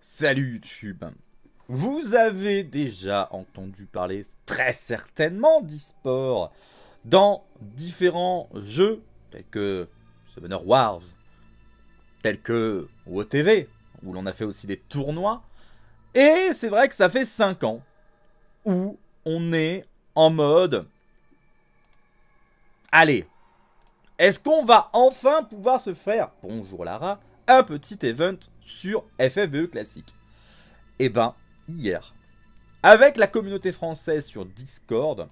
Salut YouTube. Vous avez déjà entendu parler très certainement d'e-sport dans différents jeux tels que Summoner Wars, tels que WoTV, où l'on a fait aussi des tournois. Et c'est vrai que ça fait 5 ans où on est en mode allez, est-ce qu'on va enfin pouvoir se faire, bonjour Lara, un petit event sur FFBE classique? Et ben, hier, avec la communauté française sur Discord,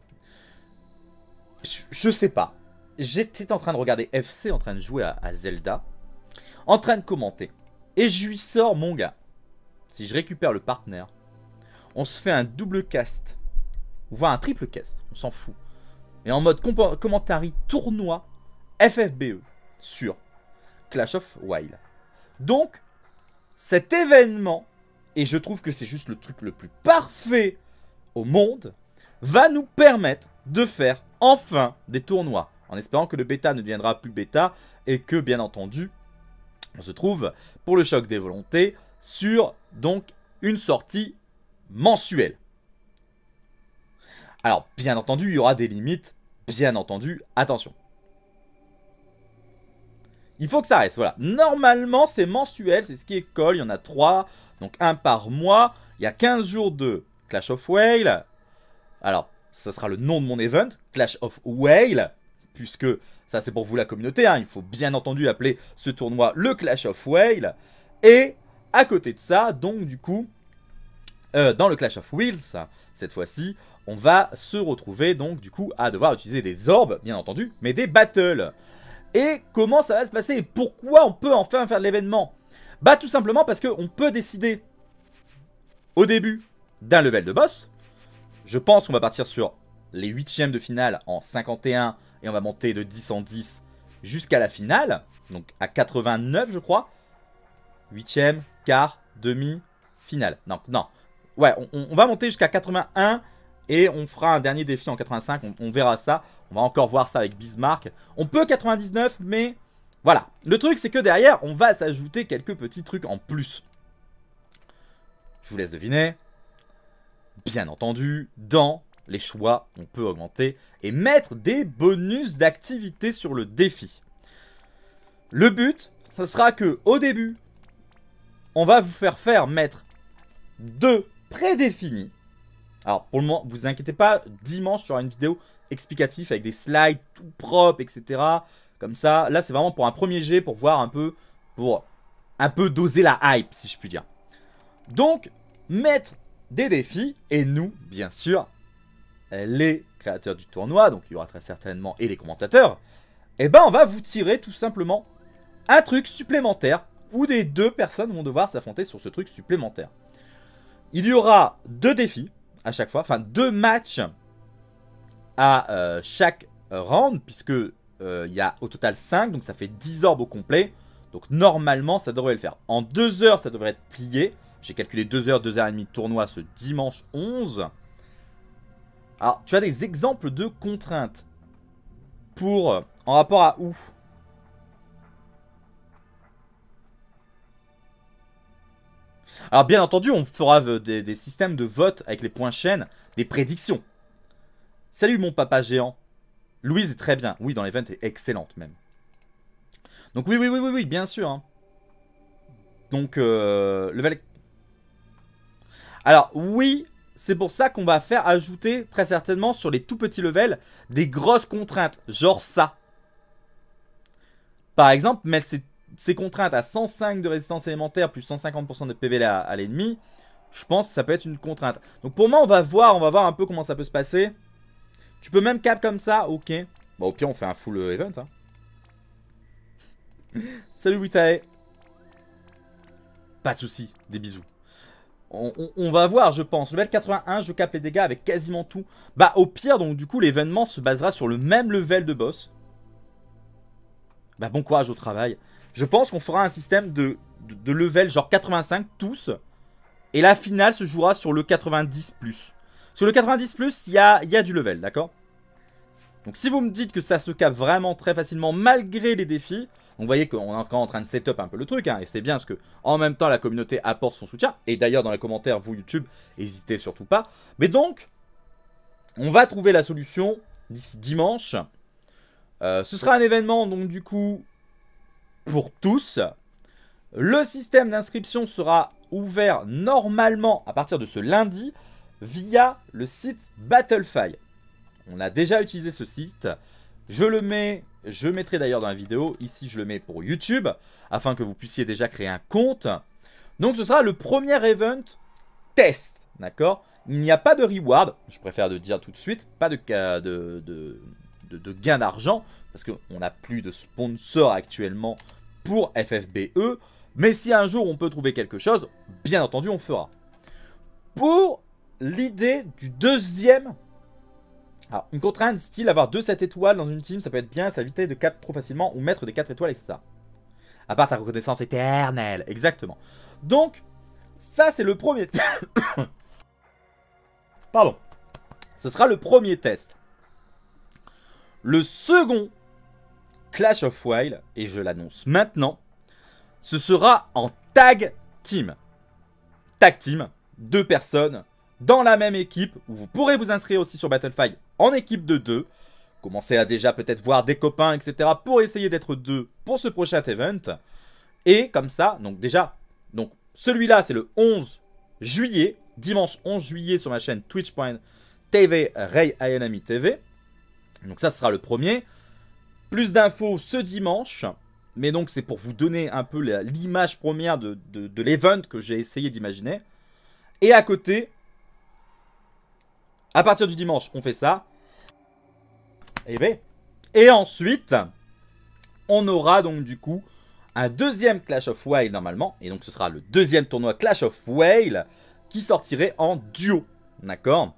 je sais pas, j'étais en train de regarder FC, en train de jouer à Zelda, en train de commenter, et je lui sors mon gars, si je récupère le partenaire, on se fait un double cast, ou voire un triple cast, on s'en fout, et en mode commentary tournoi FFBE sur Clash of Wild. Donc, cet événement, et je trouve que c'est juste le truc le plus parfait au monde, va nous permettre de faire enfin des tournois, en espérant que le bêta ne deviendra plus bêta, et que bien entendu, on se trouve pour le choc des volontés sur donc une sortie mensuelle. Alors, bien entendu, il y aura des limites, bien entendu, attention. Il faut que ça reste, voilà. Normalement, c'est mensuel, c'est ce qui est colle. Il y en a 3, donc un par mois. Il y a 15 jours de Clash of Whale. Alors, ça sera le nom de mon event, Clash of Whale, puisque ça c'est pour vous la communauté, hein. Il faut bien entendu appeler ce tournoi le Clash of Whale. Et à côté de ça, donc du coup, dans le Clash of Wheels, cette fois-ci, on va se retrouver donc du coup à devoir utiliser des orbes, bien entendu, mais des battles. Et comment ça va se passer? Et pourquoi on peut enfin faire de l'événement? Bah tout simplement parce qu'on peut décider au début d'un level de boss. Je pense qu'on va partir sur les 8e de finale en 51 et on va monter de 10 en 10 jusqu'à la finale. Donc à 89 je crois. 8e, quart, demi, finale. Non. Ouais, on va monter jusqu'à 81 et on fera un dernier défi en 85, on verra ça. On va encore voir ça avec Bismarck. On peut 99, mais voilà. Le truc, c'est que derrière, on va s'ajouter quelques petits trucs en plus. Je vous laisse deviner. Bien entendu, dans les choix, on peut augmenter et mettre des bonus d'activité sur le défi. Le but, ce sera que au début, on va vous faire mettre 2 prédéfinis. Alors, pour le moment, vous inquiétez pas, dimanche, il y aura une vidéo explicative avec des slides tout propres, etc. Comme ça, là, c'est vraiment pour un premier jet, pour voir un peu, pour un peu doser la hype, si je puis dire. Donc, mettre des défis, et nous, bien sûr, les créateurs du tournoi, donc il y aura très certainement, et les commentateurs, et ben, on va vous tirer tout simplement un truc supplémentaire, où des 2 personnes vont devoir s'affronter sur ce truc supplémentaire. Il y aura 2 défis à chaque fois, enfin 2 matchs à chaque round, puisque il y a au total 5, donc ça fait 10 orbes au complet. Donc normalement ça devrait le faire. En 2 heures ça devrait être plié. J'ai calculé 2 heures, 2 heures et demie de tournoi ce dimanche 11. Alors tu as des exemples de contraintes pour en rapport à où? Alors bien entendu, on fera des systèmes de vote avec les points chaîne, des prédictions. Salut mon papa géant. Louise est très bien. Oui, dans l'event est excellente même. Donc oui, bien sûr. Hein. Donc, level... Alors oui, c'est pour ça qu'on va faire ajouter très certainement sur les tout petits levels des grosses contraintes. Genre ça. Par exemple, mettre ces contraintes à 105 de résistance élémentaire plus 150% de PV à l'ennemi, je pense que ça peut être une contrainte. Donc pour moi, on va voir un peu comment ça peut se passer. Tu peux même cap comme ça, ok. Bon, au pire, on fait un full event. Hein. Salut Witae. Pas de soucis, des bisous. On va voir, je pense. Level 81, je capte les dégâts avec quasiment tout. Bah, au pire, donc du coup, l'événement se basera sur le même level de boss. Bah, bon courage au travail. Je pense qu'on fera un système de level genre 85 tous. Et la finale se jouera sur le 90+. Sur le 90+, il y a du level, d'accord? Donc si vous me dites que ça se capte vraiment très facilement malgré les défis, vous voyez qu'on est encore en train de setup un peu le truc, hein, et c'est bien parce que en même temps la communauté apporte son soutien. Et d'ailleurs dans les commentaires, vous YouTube, n'hésitez surtout pas. Mais donc, on va trouver la solution d'ici dimanche. Ce sera un événement donc du coup pour tous. Le système d'inscription sera ouvert normalement à partir de ce lundi via le site Battlefy. On a déjà utilisé ce site. Je mettrai d'ailleurs dans la vidéo. Ici, je le mets pour YouTube afin que vous puissiez déjà créer un compte. Donc, ce sera le premier event test. D'accord? Il n'y a pas de reward. Je préfère le dire tout de suite. Pas de gain d'argent parce qu'on n'a plus de sponsor actuellement pour FFBE. Mais si un jour on peut trouver quelque chose, bien entendu on fera. Pour l'idée du deuxième, alors une contrainte style avoir 2 7 étoiles dans une team, ça peut être bien, ça éviter de cap trop facilement ou mettre des 4 étoiles, etc. À part ta reconnaissance éternelle, exactement. Donc, ça c'est le premier... Pardon. Ce sera le premier test. Le second Clash of Wild, et je l'annonce maintenant, ce sera en tag team. Tag team, 2 personnes dans la même équipe. Où vous pourrez vous inscrire aussi sur Battlefy en équipe de 2. Commencez à déjà peut-être voir des copains, etc. pour essayer d'être 2 pour ce prochain event. Et comme ça, donc déjà, donc celui-là c'est le 11 juillet. Dimanche 11 juillet sur ma chaîne twitch.tv RayIAnami.tv. Donc ça ce sera le premier. Plus d'infos ce dimanche. Mais donc c'est pour vous donner un peu l'image première de l'event que j'ai essayé d'imaginer. Et à côté, à partir du dimanche, on fait ça. Et ensuite, on aura donc du coup un deuxième Clash of Wild normalement. Et donc ce sera le deuxième tournoi Clash of Wild qui sortirait en duo. D'accord?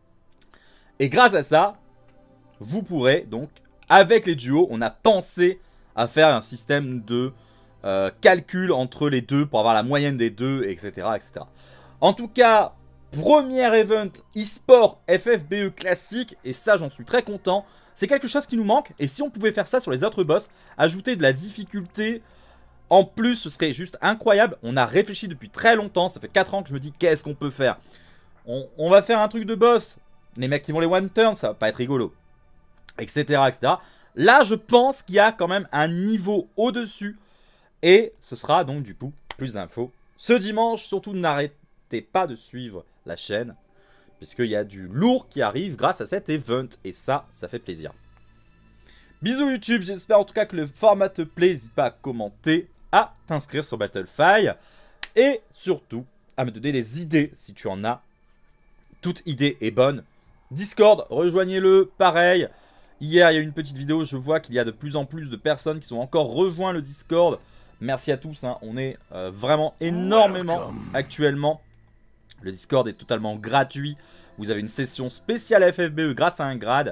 Et grâce à ça, vous pourrez donc, avec les duos, on a pensé à faire un système de calcul entre les deux pour avoir la moyenne des deux, etc. etc. En tout cas, premier event e-sport FFBE classique, et ça j'en suis très content. C'est quelque chose qui nous manque, et si on pouvait faire ça sur les autres boss, ajouter de la difficulté en plus, ce serait juste incroyable. On a réfléchi depuis très longtemps, ça fait 4 ans que je me dis qu'est-ce qu'on peut faire. On va faire un truc de boss, les mecs qui vont les one turn, ça va pas être rigolo, etc. etc. Là, je pense qu'il y a quand même un niveau au-dessus. Et ce sera donc du coup plus d'infos ce dimanche. Surtout, n'arrêtez pas de suivre la chaîne, puisqu'il y a du lourd qui arrive grâce à cet event. Et ça fait plaisir. Bisous YouTube, j'espère en tout cas que le format te plaît. N'hésite pas à commenter, à t'inscrire sur Battlefy. Et surtout, à me donner des idées si tu en as. Toute idée est bonne. Discord, rejoignez-le, pareil. Hier, il y a eu une petite vidéo, je vois qu'il y a de plus en plus de personnes qui sont encore rejoints le Discord. Merci à tous, hein. On est vraiment énormément actuellement. Le Discord est totalement gratuit. Vous avez une session spéciale FFBE grâce à un grade.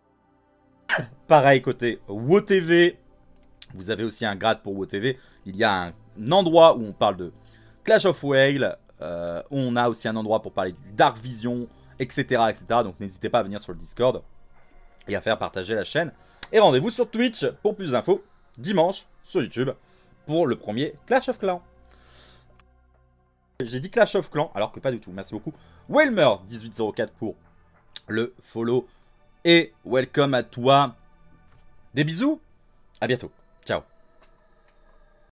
Pareil côté WoTV. Vous avez aussi un grade pour WoTV. Il y a un endroit où on parle de Clash of Whale. On a aussi un endroit pour parler du Dark Vision, etc. etc. Donc n'hésitez pas à venir sur le Discord et à faire partager la chaîne. Et rendez-vous sur Twitch pour plus d'infos dimanche sur YouTube pour le premier Clash of Clans. J'ai dit Clash of Clans alors que pas du tout. Merci beaucoup. Welmer1804 pour le follow. Et welcome à toi. Des bisous. À bientôt. Ciao.